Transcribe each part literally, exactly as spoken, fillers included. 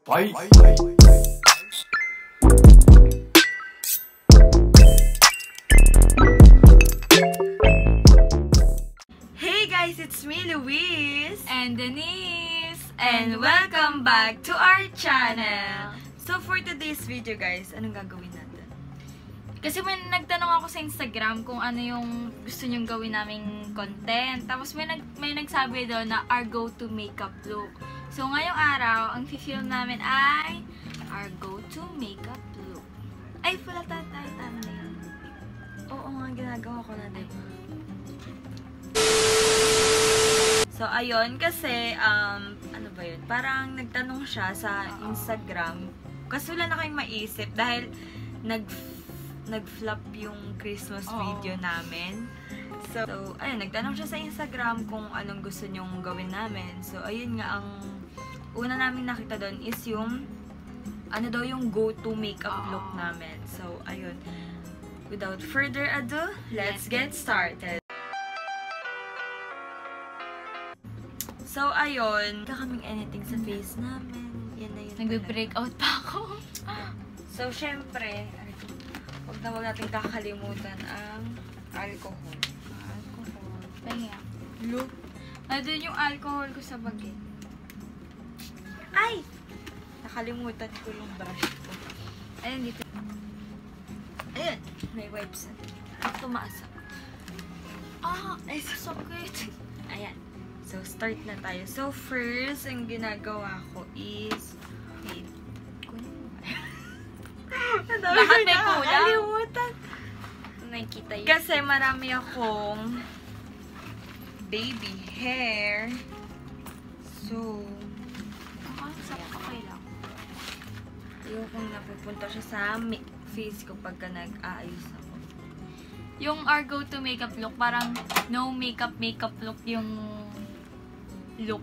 Fight! Hey guys, it's me, Luis and Denise, and welcome back to our channel. So for today's video guys, anong gagawin natin? Kasi may nagtanong ako sa Instagram kung ano yung gusto nyong gawin naming content. Tapos may, nag, may nagsabi doon na our go-to makeup look. So ngayong araw, ang fi-film namin ay our go-to makeup look. Ay, pala tayo tayo thumbnail. Oo nga, ginagawa ko na diba? So ayun, kasi, um, ano ba yun? Parang nagtanong siya sa Instagram. Kasi wala na kayong maisip dahil nag nag-flop yung Christmas video namin. So, so, ayun, nagtanong siya sa Instagram kung anong gusto nyong gawin namin. So, ayun nga, ang una namin nakita doon is yung ano daw yung go-to makeup look namin. So, ayun. Without further ado, let's get started. So, ayun. Kakaming anything sa face namin. Yan na yun. Nagbe-breakout pa ako. So, syempre, huwag na huwag natin kakalimutan ang alcohol. Alcohol. Pahinga. Look. Nandun yung alcohol ko sa bagay. Ay! Nakalimutan ko yung brush ko. Ayun, dito. Ayun. May wipes na. Tumaas. Ah! Ay, sakit. Ayan. So, start na tayo. So, first, ang ginagawa ko is wait. Lahat may kulang. Nakalimutan. Nakikita yun. Kasi marami akong baby hair. So, Ah, okay lang. ayokong napupunta siya sa face ko pagka nag-aayos ako. Yung our go-to makeup look, parang no makeup makeup look yung look.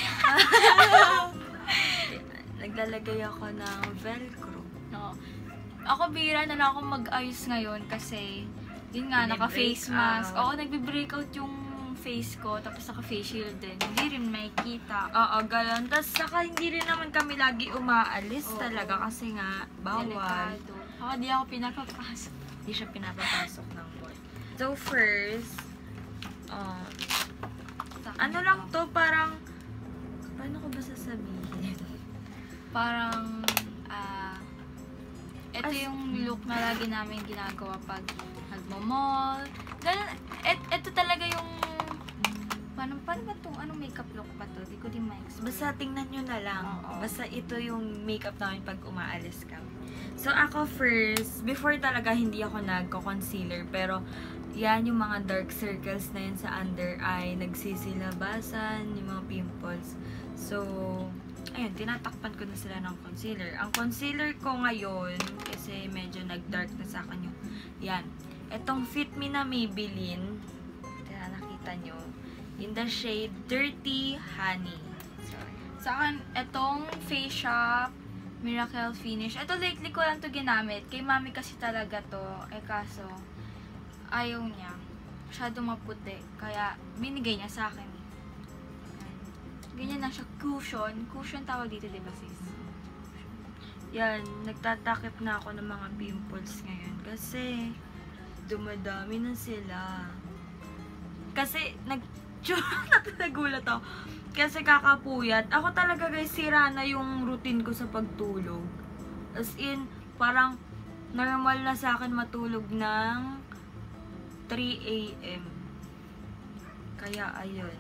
Naglalagay ako ng velcro. No. Ako bira na lang ako mag-ayos ngayon kasi yun nga, naka-face mask. Oo, nagbe-breakout yung face ko, tapos naka-face shield din. Hindi rin makikita. Oo, galon. Tapos saka hindi rin naman kami lagi umaalis Oo. talaga kasi nga bawal. Delikado. Saka di ako pinapapasok. Hindi siya pinapapasok ng board. So first, um, ano lang to, parang, paano ko ba sasabihin? Parang, ah, ito As, yung look na lagi namin ginagawa pag nagmo-mall. Ganun, et, ito talaga yung, paano, paano ba itong, anong makeup look ba to? Di ko din ma-explain. basta tingnan nyo na lang. Oo. Basta ito yung makeup namin pag umaalis kami. So ako first, before talaga hindi ako nagko-concealer, pero yan yung mga dark circles na yun sa under eye, nagsisilabasan, yung mga pimples. So, ayun, tinatakpan ko na sila ng concealer. Ang concealer ko ngayon, kasi medyo nag-dark na sa akin yung, yan. Itong Fit Me na Maybelline, kaya nakita nyo, in the shade Dirty Honey. So, Sa akin, itong Face Shop Miracle Finish. Ito lately ko lang to ginamit. Kay mami kasi talaga to. Eh kaso, ayaw niya. Masyado maputi. Kaya, binigay niya sa akin. Ganyan lang siya. Cushion. Cushion tawag dito, diba sis? yan, nagtatakip na ako ng mga pimples ngayon. Kasi, dumadami na sila. Kasi, nag... nagulat ako. Kasi kakapuyat. Ako talaga guys, sira na yung routine ko sa pagtulog. As in, parang normal na sa akin matulog ng three A M Kaya, ayun.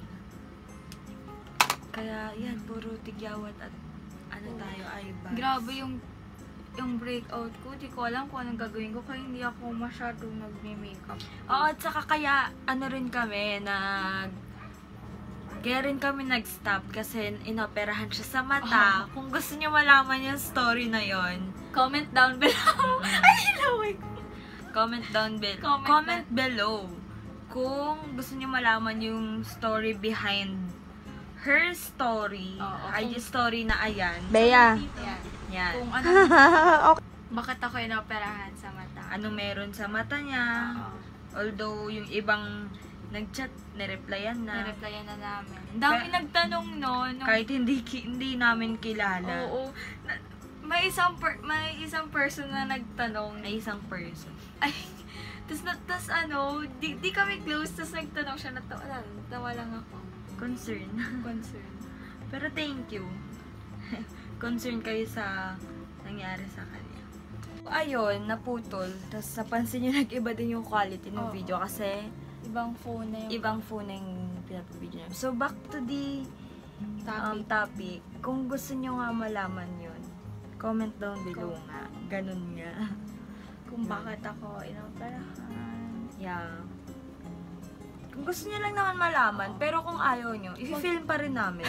Kaya, yan, puro tigyawat at ano tayo, eye bags. Grabe yung yung breakout ko. Di ko alam kung anong gagawin ko kaya hindi ako masyadong nagme-makeup. Oo, at saka kaya, ano rin kami, nag... Kaya rin kami nag-stop kasi inoperahan siya sa mata. Oh. Kung gusto niyo malaman yung story na yon, Comment down below. Ay, laway ko. comment down below. Comment Comment, below. Kung gusto niyo malaman yung story behind her story. Oo, Ay, kung- yung story na ayan. Bea. Yan. Yan. Kung ano, bakit ako inoperahan sa mata. Ano meron sa mata niya. Oo. Although, yung ibang nag-chat, nireplyan na. Nireplyan na namin. Ang dami Kaya- nagtanong no. Nung, Kahit hindi ki- hindi namin kilala. Oo. Na, may isang per, may isang person na nagtanong. Ay, isang person. Ay, tas, na, tas ano, di, di kami close, tas nagtanong siya, natawa lang, tawa lang ako. Concern. Concern. Pero thank you. Concern kayo sa nangyari sa kanya. Ayun, naputol. Tapos napansin nyo nag-iba din yung quality ng Oo. video kasi Ibang phone na yung ibang phone na yung pinapabideo namin. So, back to the um, topic. topic. Kung gusto nyo nga malaman yun, comment down below Comment. nga. Ganun nga. Kung bakit ako inoperahan. Yeah. Kung gusto nyo lang naman malaman, pero kung ayaw nyo, i-film pa rin namin.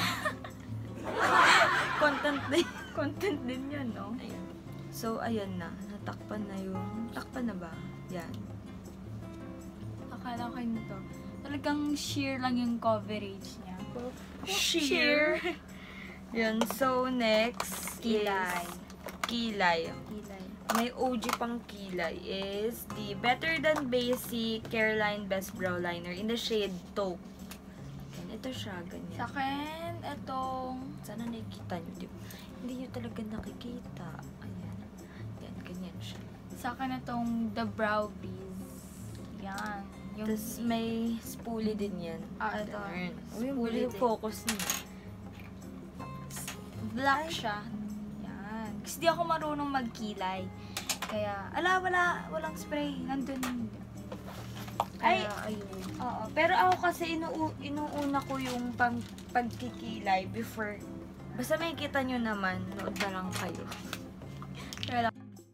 Content din. Content din yun, no? Ayan. So, ayan na. Natakpan na yung... Takpan na ba? Yan. Akala ko yun to. Talagang sheer lang yung coverage niya. Sheer. Yan. So, next Kilay. is Kilay. Kilay. May O G pang kilay is the Better Than Basic Careline Best Brow Liner in the shade Taupe. Yan. Ito siya. Ganyan. Sa akin, itong Sana nakikita nyo. Di ba? Hindi nyo talaga nakikita. Ayan. Yan. Ganyan siya. sa akin itong The Brow Biz. Yan. Yung Tapos may spoolie din yan. Ah, ito. Uy, Spoolie spoolie yung din. focus niya. black siya. Yan. Kasi di ako marunong magkilay. Kaya, ala, wala, walang spray. Nandun. Ay, Kaya, ayun. oo. Pero ako kasi inuu inuuna ko yung pang pagkikilay before. Basta may kita nyo naman, nood na lang kayo. Pero,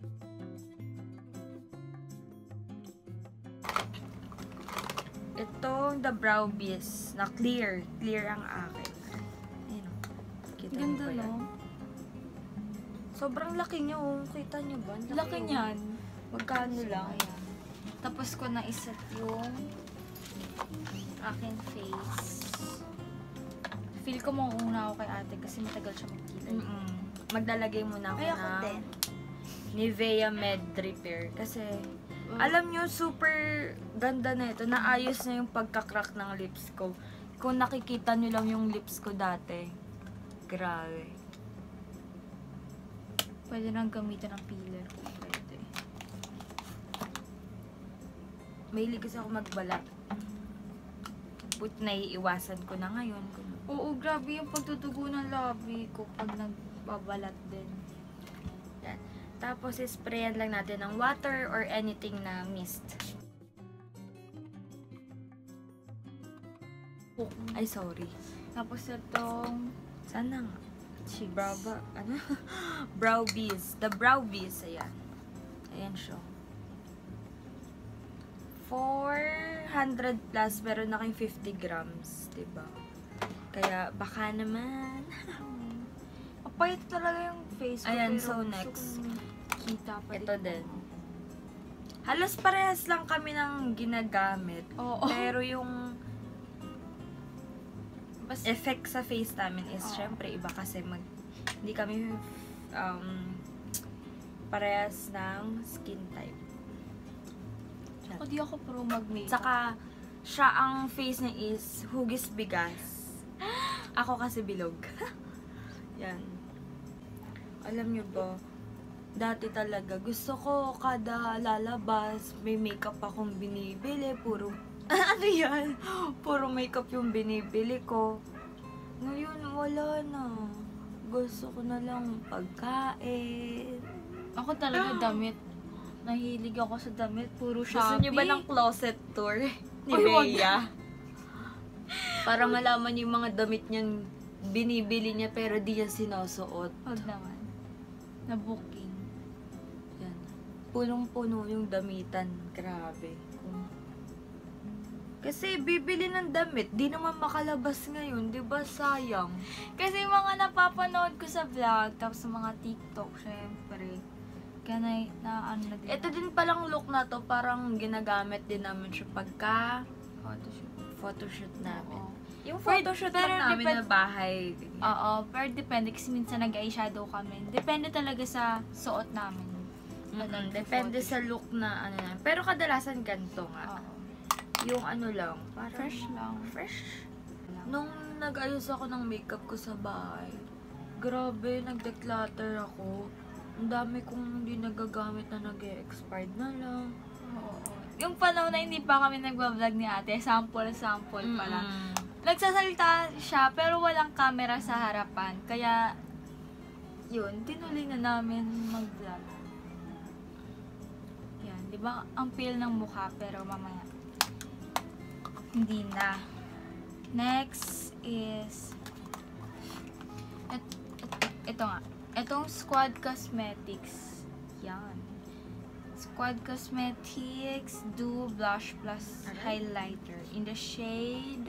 Ito, the Brow Biz na clear. Clear ang akin. Ayun o. Kita nyo ganda, ba yan? no? Sobrang laki nyo. oh. Kita nyo ba? Ang Laki oh. niyan. Magkano lang? Ayan. Tapos ko na iset yung aking face. Feel ko mauuna ako kay ate kasi matagal siya magkilay. Mm-mm. Maglalagay muna ako Ay, ako ng din. Nivea Med Repair. Kasi, Mm. alam nyo, super ganda na ito. Naayos na yung pagkakrak ng lips ko. Kung nakikita nyo lang yung lips ko dati. Grabe. Pwede nang gamitin ng peeler. Pwede. Mahilig kasi ako magbalat. But naiiwasan ko na ngayon. Oo, grabe yung pagtutugo ng labi ko pag nagbabalat din. Yan. Tapos, sprayan lang natin ng water or anything na mist. Ay, sorry. Tapos itong Sana nga. cheeks. Brow ba? Ano? Brow Biz. The Brow Biz. Ayan. Ayan siya. four hundred plus, pero na kayong fifty grams. Diba? Kaya, baka naman. Apayat talaga yung face ko. Ayan, pero so gusto next. kong kita pa Ito din. Halos parehas lang kami ng ginagamit. Oo. Pero yung Bas, effect sa face namin is, Oo. syempre, iba kasi mag, hindi kami um, parehas ng skin type. ako di ako pro mag-makeup. Saka, siya ang face niya is hugis bigas. Ako kasi bilog. Yan. Alam nyo ba, dati talaga, gusto ko kada lalabas, may makeup akong binibili, puro, ano yan? Puro makeup yung binibili ko. Ngayon, wala na. Gusto ko na lang pagkain. Ako talaga damit. Nahilig ako sa damit. Puro Gusto Shopee. nyo ba ng closet tour ni Ay, wag Bea? Para malaman yung mga damit niyang binibili niya pero di niya sinusuot. Wag naman. Na booking. Yan. Punong-puno yung damitan. Grabe. Kasi bibili ng damit, di naman makalabas ngayon, di ba? Sayang. Kasi mga napapanood ko sa vlog, tapos sa mga TikTok, syempre. Kaya na, na ano na din. Ito din palang look na to, parang ginagamit din namin siya pagka photoshoot. photoshoot namin. Oo. Yung Pero- photoshoot pero lang namin depend- na bahay. Oo, pero depende kasi minsan nag-eyeshadow kami. Depende talaga sa suot namin. Mm-mm, depende sa look na ano na. Pero kadalasan ganito nga. Oo. Yung ano lang, parang Fresh lang. fresh. Nung nag-ayos ako ng makeup ko sa bahay, grabe, nag-declutter ako. Ang dami kong hindi nagagamit na nag-e-expired na lang. Oo. Yung panahon na hindi pa kami nagbablog ni ate, sample-sample pa lang. Mm-mm. Nagsasalita siya, pero walang camera sa harapan. Kaya, yun, tinuloy na namin mag-vlog. Yan, di ba? Ang pale ng mukha, pero mamaya. Hindi na. Next is, et, et, ito nga. Itong Squad Cosmetics. Yan. Squad Cosmetics Duo Blush Plus Highlighter in the shade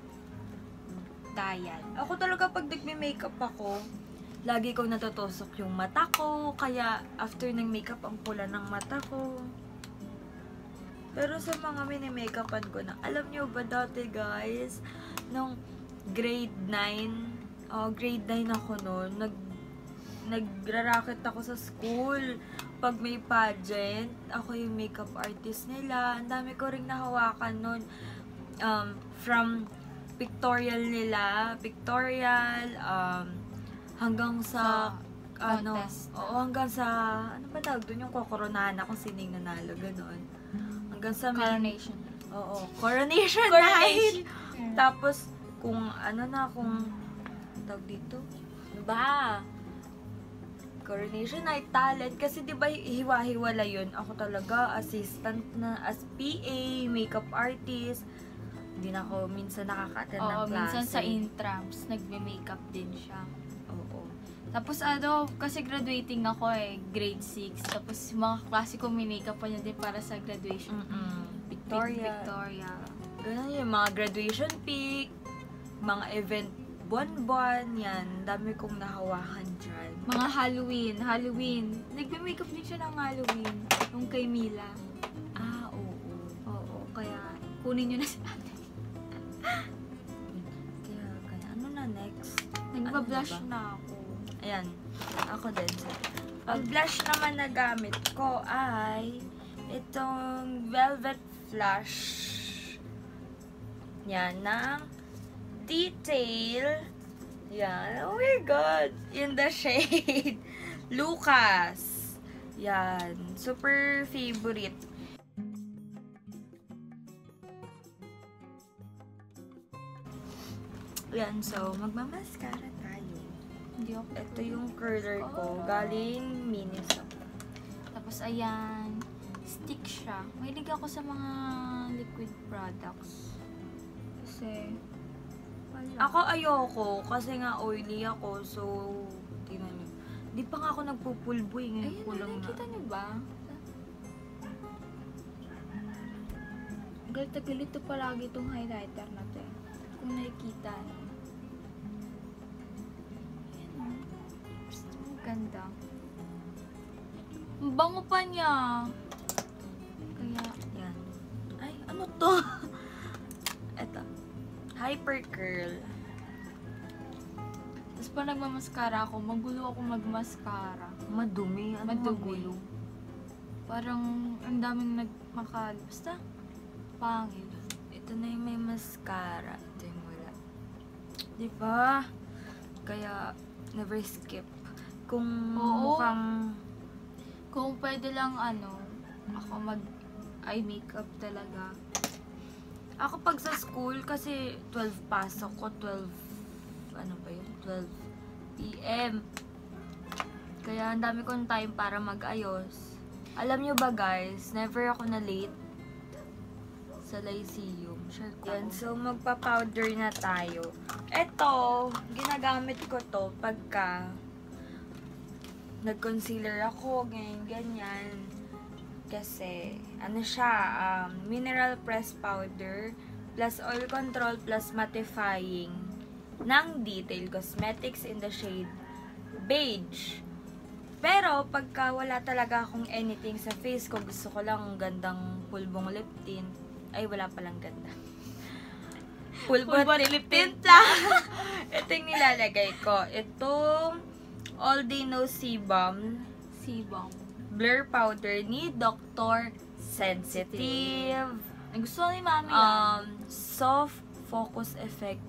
Dial. Ako talaga pag nagme-makeup ako, lagi ko natutusok yung mata ko. Kaya after ng makeup, ang pula ng mata ko. Pero sa mga mini-makeupan ko na, alam nyo ba dati guys, nung grade nine, oh, grade nine ako noon, nag, nagra-racket ako sa school. Pag may pageant, ako yung makeup artist nila. Ang dami ko rin nahawakan noon. Um, from pictorial nila, pictorial, um, hanggang sa, Sa ano, contest. oo, hanggang sa, ano ba tawag doon, yung kokoronahan ako sining nanalo, gano'n. Hanggang sa may, Coronation. oo, coronation, Coronation. night. Tapos, kung ano na, kung, tawag dito, ano ba, coronation night, talent, kasi di ba hiwa-hiwala yun, ako talaga, assistant na, as P A, makeup artist, hindi na ako minsan nakaka-attend ng Oo, klase. minsan sa intrams, nagme-makeup din siya. Oo. Tapos ano, kasi graduating ako eh, grade six. Tapos yung mga klase ko, may-makeup pa niya din para sa graduation. Mm-mm. Victoria. Victoria. Victoria. Ganun yung mga graduation pic, mga event buwan-buwan, yan. Dami kong nahawakan dyan. Mga Halloween, Halloween. Nagme-makeup din siya ng Halloween. Yung kay Mila. Ah, oo. Oo, kaya kunin nyo na sa atin. Kaya, kaya, ano na next? Nagpa-blush Ano na ako. Ayan, ako din. Ang blush naman na gamit ko ay itong Velvet Flush. Yan, ng Detail. Yan. Oh my God! In the shade Lucas. Yan. Super favorite. Yan, so magmamaskara tayo. Hindi ako. Ito yung curler ko. Galing Miniso. Tapos ayan, stick siya. Mahilig ako sa mga liquid products. Kasi, wala. Ako ayoko kasi nga oily ako. So, tingnan nyo. Di pa nga ako nagpupulboy. Ngayon Ayun, ko lang na. nakikita niyo ba? Galit na galit to palagi itong highlighter na to eh. Kung nakikita niyo. Ayan o. Ang ganda. Ang bango pa niya. Kaya, Yan. Ay, ano to? Ito. Hyper Curl. tapos pa nagmamaskara ako, magulo ako magmaskara. Madumi. Ano Madumi. magulo? Parang ang daming nagmakal. Basta, pangit. Ito na yung may mascara. Ito yung wala. Di ba? Kaya, never skip. Kung Oo. mukhang Kung pwede lang ano, ako mag eye makeup talaga. ako pag sa school, kasi twelve pasok ko, twelve, ano ba yun? twelve p m Kaya ang dami kong time para mag-ayos. Alam nyo ba guys, never ako na late sa Lyceum. Sure ko. Yan, so magpa-powder na tayo. Ito, ginagamit ko to pagka nag-concealer ako, ganyan, ganyan. Kasi, ano siya, um, mineral press powder, plus oil control, plus mattifying ng Detail Cosmetics in the shade beige. Pero, pagka wala talaga akong anything sa face ko, gusto ko lang gandang pulbong lip tint, ay wala palang ganda. Pulbot, Pulbot lip lip tint tint lang. Ito yung nilalagay ko. Itong All Day No Sebum Sibong. Blur Powder ni Doctor Sensitive. Nagustuhan ni Mami yan. Um, Soft Focus Effect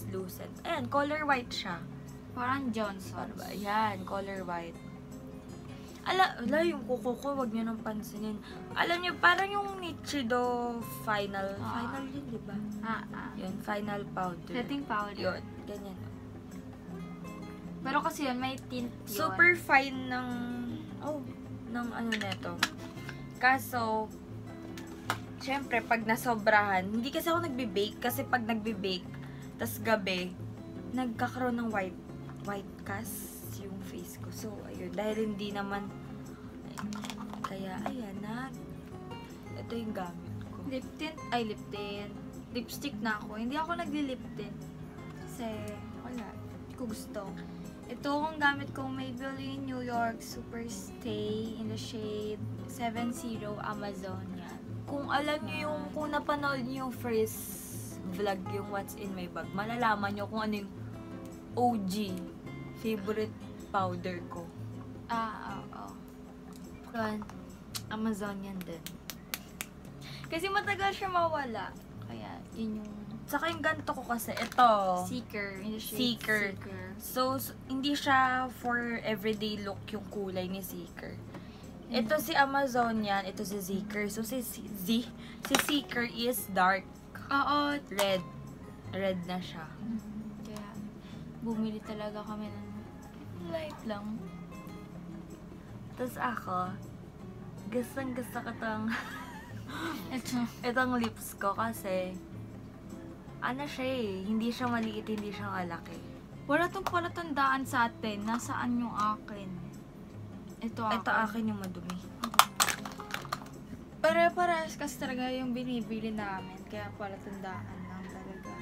Translucent. Ayan, color white siya. Parang Johnson. Ano ba? Ayan, color white. Ala, ala, yung kuko ko, wag niyo nang pansinin. Alam niyo, parang yung Nichido final. Ah. Final yun, di ba? Ah, ah. Yun, final powder. Setting powder. Yun, ganyan. Pero kasi yun, may tint yun. Super fine ng, oh, ng ano neto. Kaso, syempre, pag nasobrahan, hindi kasi ako nagbe-bake. Kasi pag nagbe-bake, tas gabi, nagkakaroon ng white, white cast yung face ko. So, ayun, dahil hindi naman, kaya, ayan, nag, ito yung gamit ko. Lip tint, ay lip tint. Lipstick na ako. Hindi ako nagli-lip tint. Kasi, wala. Hindi ko gusto. Ito ang gamit kong Maybelline New York Super Stay in the shade seven zero Amazonia. Kung alam niyo yung, kung napanood niyo yung first vlog, yung What's in My Bag, malalaman niyo kung ano yung O G favorite powder ko. Ah, oo. Oh, Yan, Amazonian din. kasi matagal siya mawala. Kaya, yun yung Saka yung ganito ko kasi, ito. Seeker. In the shade Seeker. Seeker. So, s- hindi siya for everyday look yung kulay ni Seeker. Ito si Amazonian, ito si Seeker. So, si, si, Z, si Seeker is dark Oo. red. Red na siya. Kaya, bumili talaga kami ng light lang. Tapos ako, gustong gusto ko tong, Ito. itong lips ko kasi, ano siya eh, hindi siya maliit, hindi siya malaki. Wala tong palatandaan sa atin. Nasaan yung akin? Ito akin. Ito akin yung madumi. Pare-parehas kasi talaga yung binibili namin. Kaya palatandaan lang talaga.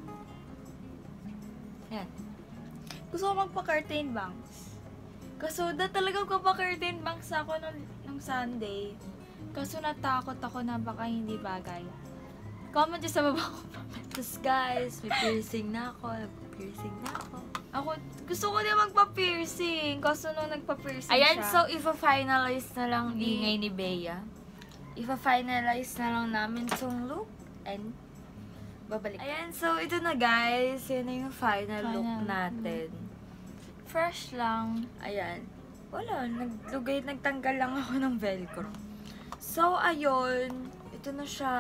Yan. Gusto ko magpa-curtain bangs. Kaso da talaga magpa-curtain bangs ako nung, nung Sunday. Kaso natakot ako na baka hindi bagay. Comment dyan sa baba ko. Tapos guys, may piercing na ako, nagpa-piercing na ako. Ako, gusto ko din magpa-piercing. Kaso nung nagpa-piercing Ayan, siya. so if-finalize na lang Hindi. ingay ni Bea. If-finalize na lang namin tong look and babalik. Ayan, so ito na guys. Yan na yung final, Final look look. natin. fresh lang. Ayan. Wala, naglugay, nagtanggal lang ako ng velcro. So, ayun. Ito na siya.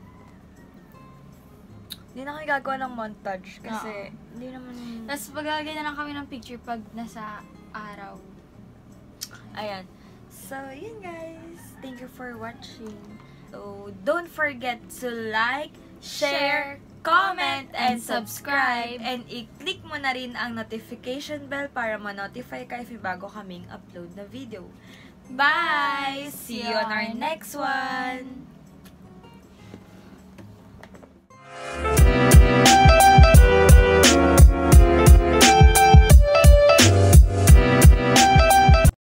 Hindi na kami gagawa ng montage kasi hindi naman... Tapos maglagay na lang kami ng picture pag nasa araw. Ayan. So, yun guys. Thank you for watching. So, don't forget to like, share, comment, and subscribe. And i-click mo na rin ang notification bell para ma-notify ka if may bago kaming upload na video. Bye! See you on our next one!